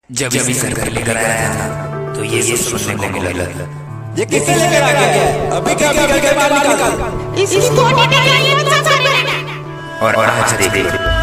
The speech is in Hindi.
जब इसी घर पर लेकर आया था तो ये सब सुनने को मिला था। ये किससे लेकर आ गया? अभी क्या घर के बाहर निकाल। इसकी फोटो निकालिए, और आज देख